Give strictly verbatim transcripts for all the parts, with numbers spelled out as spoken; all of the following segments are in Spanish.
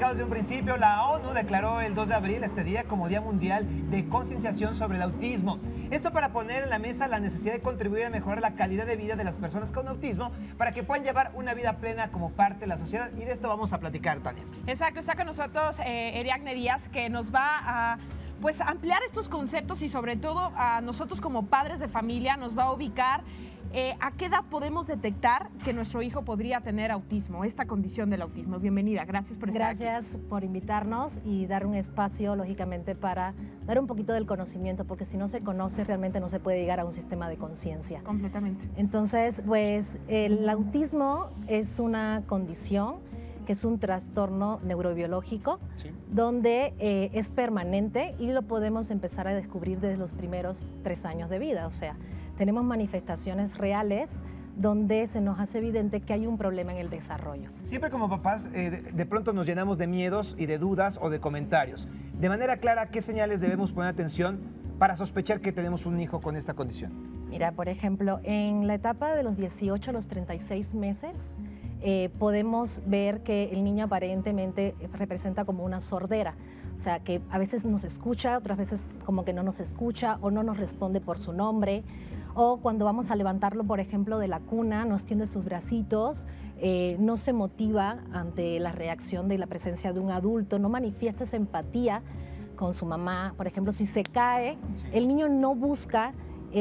platicado desde un principio, la ONU declaró el dos de abril, este día, como Día Mundial de Concienciación sobre el Autismo. Esto para poner en la mesa la necesidad de contribuir a mejorar la calidad de vida de las personas con autismo para que puedan llevar una vida plena como parte de la sociedad. Y de esto vamos a platicar, Tania. Exacto, está con nosotros eh, Ariadne Díaz, que nos va a pues, ampliar estos conceptos y sobre todo a nosotros como padres de familia nos va a ubicar eh, a qué edad podemos detectar que nuestro hijo podría tener autismo, esta condición del autismo. Bienvenida, gracias por estar aquí. Gracias por invitarnos y dar un espacio, lógicamente, para dar un poquito del conocimiento, porque si no se conoce, realmente no se puede llegar a un sistema de conciencia. Completamente. Entonces, pues, el autismo es una condición que es un trastorno neurobiológico, sí, donde eh, es permanente y lo podemos empezar a descubrir desde los primeros tres años de vida. O sea, tenemos manifestaciones reales donde se nos hace evidente que hay un problema en el desarrollo. Siempre como papás, eh, de, de pronto nos llenamos de miedos y de dudas o de comentarios. De manera clara, ¿qué señales debemos poner atención para sospechar que tenemos un hijo con esta condición? Mira, por ejemplo, en la etapa de los dieciocho a los treinta y seis meses, eh, podemos ver que el niño aparentemente representa como una sordera. O sea, que a veces nos escucha, otras veces como que no nos escucha o no nos responde por su nombre. O cuando vamos a levantarlo, por ejemplo, de la cuna, no extiende sus bracitos, eh, no se motiva ante la reacción de la presencia de un adulto, no manifiesta esa empatía con su mamá. Por ejemplo, si se cae, el niño no busca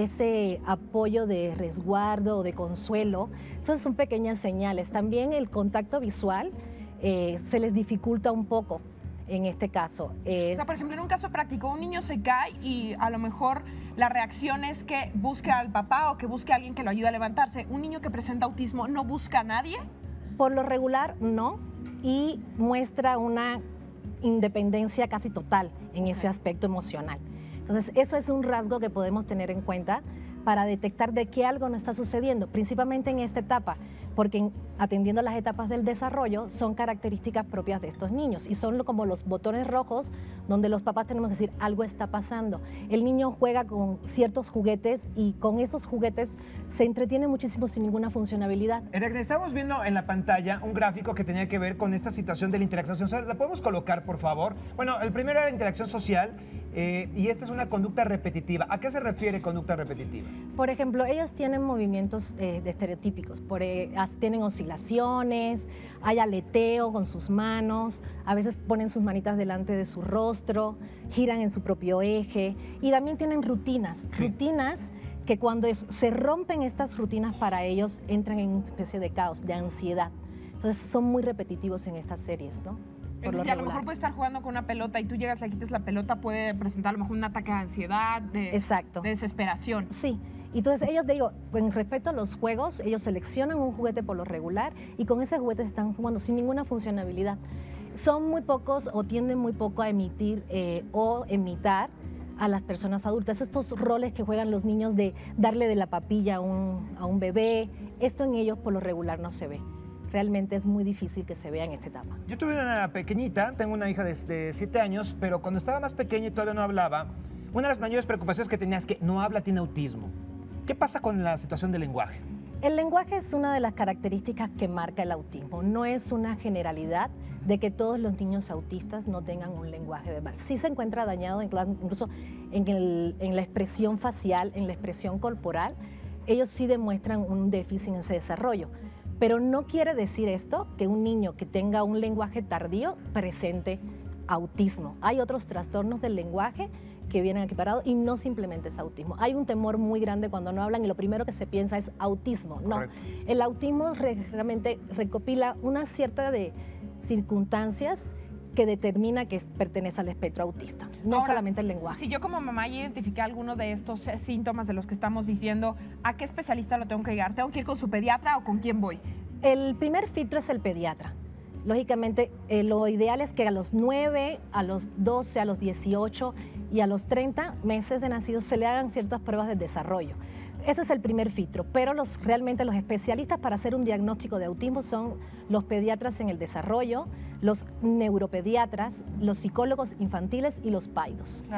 ese apoyo de resguardo o de consuelo. Esas son pequeñas señales. También el contacto visual eh, se les dificulta un poco en este caso. Eh, o sea, por ejemplo, en un caso práctico, un niño se cae y a lo mejor la reacción es que busque al papá o que busque a alguien que lo ayude a levantarse. ¿Un niño que presenta autismo no busca a nadie? Por lo regular, no, y muestra una independencia casi total en ese aspecto emocional. Entonces, eso es un rasgo que podemos tener en cuenta para detectar de qué algo no está sucediendo, principalmente en esta etapa, porque en, atendiendo a las etapas del desarrollo son características propias de estos niños y son lo, como los botones rojos donde los papás tenemos que decir algo está pasando. El niño juega con ciertos juguetes y con esos juguetes se entretiene muchísimo sin ninguna funcionalidad. Ariadne, estamos viendo en la pantalla un gráfico que tenía que ver con esta situación de la interacción social. ¿La podemos colocar, por favor? Bueno, el primero era la interacción social eh, y esta es una conducta repetitiva. ¿A qué se refiere conducta repetitiva? Por ejemplo, ellos tienen movimientos eh, de estereotípicos, por, eh, tienen oscilaciones, hay aleteo con sus manos, a veces ponen sus manitas delante de su rostro, giran en su propio eje y también tienen rutinas, sí. rutinas que cuando es, se rompen estas rutinas para ellos entran en una especie de caos, de ansiedad. Entonces son muy repetitivos en estas series, ¿no? Es decir, a lo mejor puede estar jugando con una pelota y tú llegas, le quitas la pelota, puede presentar a lo mejor un ataque de ansiedad, de, Exacto. de desesperación. Sí. Entonces ellos, digo, en respecto a los juegos, ellos seleccionan un juguete por lo regular y con ese juguete están jugando sin ninguna funcionalidad. Son muy pocos o tienden muy poco a emitir eh, o imitar a las personas adultas. Estos roles que juegan los niños de darle de la papilla a un, a un bebé, esto en ellos por lo regular no se ve. Realmente es muy difícil que se vea en esta etapa. Yo tuve una pequeñita, tengo una hija de siete años, pero cuando estaba más pequeña y todavía no hablaba, una de las mayores preocupaciones que tenía es que no habla, tiene autismo. ¿Qué pasa con la situación del lenguaje? El lenguaje es una de las características que marca el autismo. No es una generalidad de que todos los niños autistas no tengan un lenguaje verbal. Sí se encuentra dañado incluso en, el, en la expresión facial, en la expresión corporal. Ellos sí demuestran un déficit en ese desarrollo. Pero no quiere decir esto que un niño que tenga un lenguaje tardío presente autismo. Hay otros trastornos del lenguaje que vienen equiparados y no simplemente es autismo. Hay un temor muy grande cuando no hablan y lo primero que se piensa es autismo. No, correcto. El autismo realmente recopila una cierta de circunstancias que determina que pertenece al espectro autista, no Ahora, solamente el lenguaje. Si yo como mamá identifiqué alguno de estos síntomas de los que estamos diciendo, ¿a qué especialista lo tengo que llegar? ¿Tengo que ir con su pediatra o con quién voy? El primer filtro es el pediatra. Lógicamente, eh, lo ideal es que a los nueve, a los doce, a los dieciocho y a los treinta meses de nacidos se le hagan ciertas pruebas de desarrollo. Ese es el primer filtro, pero los, realmente los especialistas para hacer un diagnóstico de autismo son los pediatras en el desarrollo, los neuropediatras, los psicólogos infantiles y los paidos. Claro.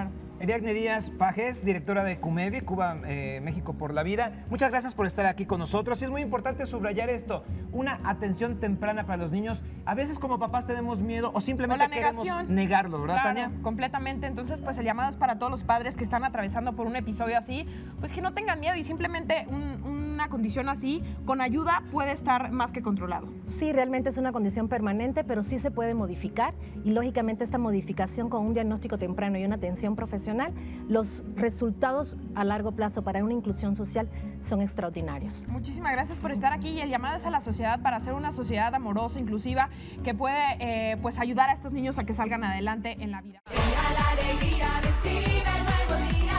Ariadne Díaz Pajes, directora de CUMEVI, Cuba, eh, México por la Vida. Muchas gracias por estar aquí con nosotros. Y es muy importante subrayar esto, una atención temprana para los niños. A veces como papás tenemos miedo o simplemente O la queremos negación. negarlo, ¿verdad, Claro, Tania? completamente. Entonces, pues el llamado es para todos los padres que están atravesando por un episodio así, pues que no tengan miedo y simplemente un- una condición así, con ayuda, puede estar más que controlado. Sí, realmente es una condición permanente, pero sí se puede modificar y lógicamente esta modificación con un diagnóstico temprano y una atención profesional, los resultados a largo plazo para una inclusión social son extraordinarios. Muchísimas gracias por estar aquí y el llamado es a la sociedad para hacer una sociedad amorosa, inclusiva, que puede eh, pues ayudar a estos niños a que salgan adelante en la vida. La alegría recibe nuevo día.